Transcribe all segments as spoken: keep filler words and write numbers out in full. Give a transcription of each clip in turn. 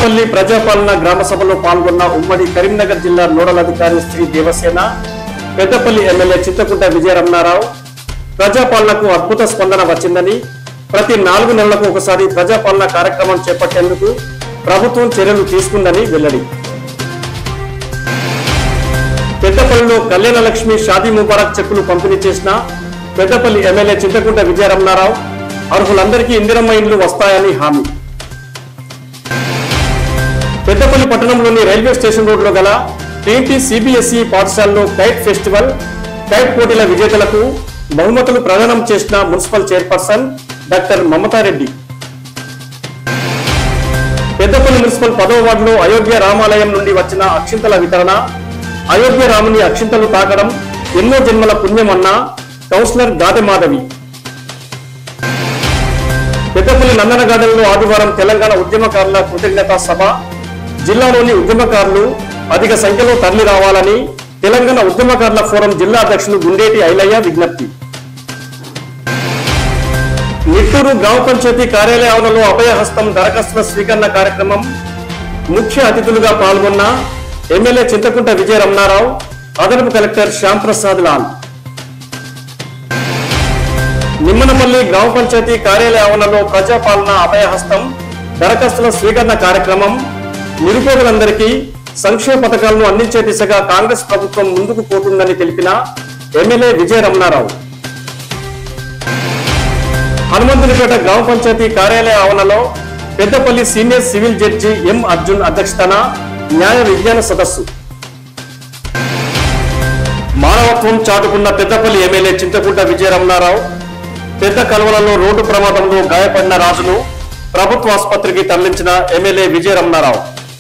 నిమ్మనపల్లి ప్రజాపాలన గ్రామ సభలో పాల్గొన్న ఉమ్మడి కరీంనగర్ జిల్లా నోడల్ అధికారి శ్రీ దేవసేన, పెద్దపల్లి ఎమ్మెల్యే చింతకుంట విజయరమణారావు ప్రజాపాలనకు అద్భుత స్పందన వచ్చిందని, ప్రతి నాలుగు నెలలకు ఒకసారి ప్రజాపాలన కార్యక్రమం చేపట్టేందుకు ప్రభుత్వం చర్యలు తీసుకుందని వెల్లడి. పెద్దపల్లిలో కళ్యాణ లక్ష్మి షాదీ ముబారక్ చెక్కులు పంపిణీ చేసిన పెద్దపల్లి ఎమ్మెల్యే చింతకుంట విజయరమణారావు అర్హులందరికీ ఇందిరమ్మ ఇండ్లు వస్తాయని హామీ. పెద్దపల్లి పట్టణంలోని రైల్వే స్టేషన్ రోడ్లో గల టీటీ సిబిఎస్ఈ పాఠశాలలో కైట్ ఫెస్టివల్, కైట్ పోటీల విజేతలకు బహుమతులు ప్రదానం చేసిన municipal chairperson doctor Mamatha Reddy. Peddapalli municipal పదవ వార్డులో అయోధ్య రామాలయం నుండి వచ్చిన అక్షింతల వితరణ, అయోధ్య రాముని అక్షింతలు తాకడం ఎన్నో జన్మల పుణ్యమన్న కౌన్సిలర్ గాదెమాధవి. పెద్దపల్లి నందన గార్డెన్ లో ఆదివారం తెలంగాణ ఉద్యమకారుల కృతజ్ఞతా సభ. జిల్లాలోని ఉద్యమకారులు అధిక సంఖ్యలో తరలి రావాలని తెలంగాణ ఉద్యమకారుల ఫోరం జిల్లా అధ్యక్షులు గుండేటి ఐలయ్య విజ్ఞప్తి. నిట్టూరు గ్రామ పంచాయతీ కార్యాలయ ఆవరణలో అభయహస్తం దరఖాస్తుల స్వీకరణ కార్యక్రమం. ముఖ్య అతిథులుగా పాల్గొన్న ఎమ్మెల్యే చింతకుంట విజయరమణారావు, అదనపు కలెక్టర్ శ్యామ్ ప్రసాద్ లాల్. నిమ్మనపల్లి గ్రామ పంచాయతీ కార్యాలయ ఆవరణలో ప్రజాపాలన అభయహస్తం దరఖాస్తుల స్వీకరణ కార్యక్రమం. నిరుపేదలందరికీ సంక్షేమ పథకాలను అందించే దిశగా కాంగ్రెస్ ప్రభుత్వం ముందుకు పోతుందని తెలిపిన ఎమ్మెల్యే విజయరమణారావు. హనుమంతునిపేట గ్రామ పంచాయతీ కార్యాలయ ఆవరణలో Peddapalli senior civil judge M Arjun అధ్యక్షతన న్యాయ విజ్ఞాన సదస్సు. మానవత్వం చాటుకున్న పెద్దపల్లి ఎమ్మెల్యే చింతకుంట విజయరమణారావు పెద్ద కలవలలో రోడ్డు ప్రమాదంలో గాయపడిన రాజును ప్రభుత్వ ఆసుపత్రికి తరలించిన ఎమ్మెల్యే విజయరమణారావు.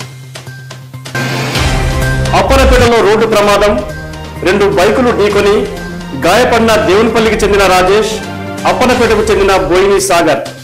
అప్పనపేటలో రోడ్డు ప్రమాదం, రెండు బైకులు ఢీకొని గాయపడిన దేవునిపల్లికి చెందిన రాజేష్, అప్పనపేటకు చెందిన బోయిని సాగర్.